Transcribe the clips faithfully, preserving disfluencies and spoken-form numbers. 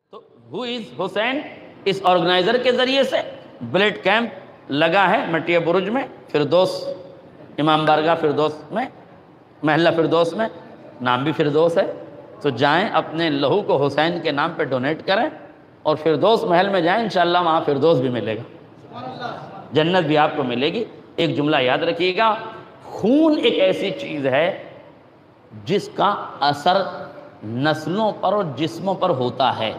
تو ہو از حسین اس آرگنائزر کے ذریعے سے بلڈ کیمپ لگا ہے مٹیا برج میں، فردوس امام بارگاہ فردوس میں، محلہ فردوس میں، نام بھی فردوس ہے۔ تو جائیں اپنے لہو کو حسین کے نام پہ ڈونیٹ کریں اور فردوس محل میں جائیں، انشاءاللہ وہاں فردوس بھی ملے گا، جنت بھی آپ کو ملے گی۔ ایک جملہ یاد رکھیے گا، خون ایک ایسی چیز ہے جس کا اثر نسلوں پر اور جسموں پر ہوتا ہے،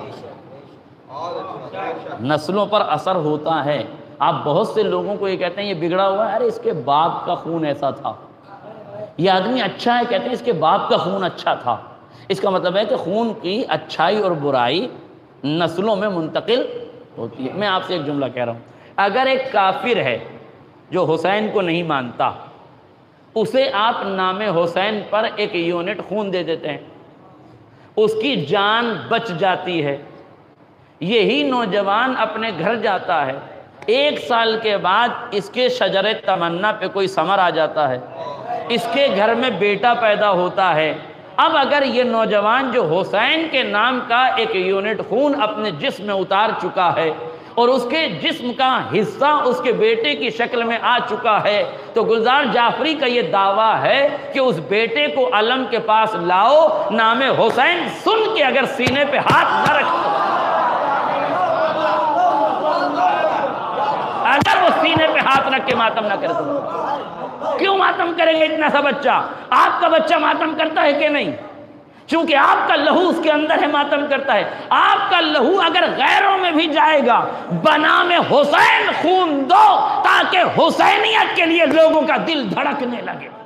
نسلوں پر اثر ہوتا ہے۔ آپ بہت سے لوگوں کو یہ کہتے ہیں یہ بگڑا ہوا ہے، ارے اس کے باپ کا خون ایسا تھا، یہ آدمی اچھا ہے، کہتے ہیں اس کے باپ کا خون اچھا تھا۔ اس کا مطلب ہے کہ خون کی اچھائی اور برائی نسلوں میں منتقل ہوتی ہے۔ میں آپ سے ایک جملہ کہہ رہا ہوں، اگر ایک کافر ہے جو حسین کو نہیں مانتا، اسے آپ نام حسین پر ایک یونٹ خون دے دیتے ہیں، اس کی جان بچ جاتی ہے۔ یہی نوجوان اپنے گھر جاتا ہے، ایک سال کے بعد اس کے شجر تمنا پہ کوئی ثمر آ جاتا ہے، اس کے گھر میں بیٹا پیدا ہوتا ہے۔ اب اگر یہ نوجوان جو حسین کے نام کا ایک یونٹ خون اپنے جسم میں اتار چکا ہے اور اس کے جسم کا حصہ اس کے بیٹے کی شکل میں آ چکا ہے، تو گلزار جعفری کا یہ دعویٰ ہے کہ اس بیٹے کو علم کے پاس لاؤ، نام حسین سن کے اگر سینے پہ ہاتھ نہ رکھو، اگر وہ سینے پہ ہاتھ رکھ کے ماتم نہ کرے تو کیوں ماتم کریں گے اتنا سا بچہ؟ آپ کا بچہ ماتم کرتا ہے کہ نہیں؟ چونکہ آپ کا لہو اس کے اندر ہے، ماتم کرتا ہے۔ آپ کا لہو اگر غیروں میں بھی جائے گا، بنام حسین خون دو تاکہ حسینیت کے لیے لوگوں کا دل دھڑکنے لگے۔